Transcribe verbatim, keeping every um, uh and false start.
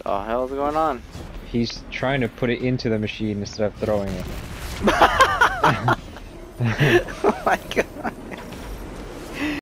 The hell's going on? He's trying to put it into the machine instead of throwing it. Oh my god.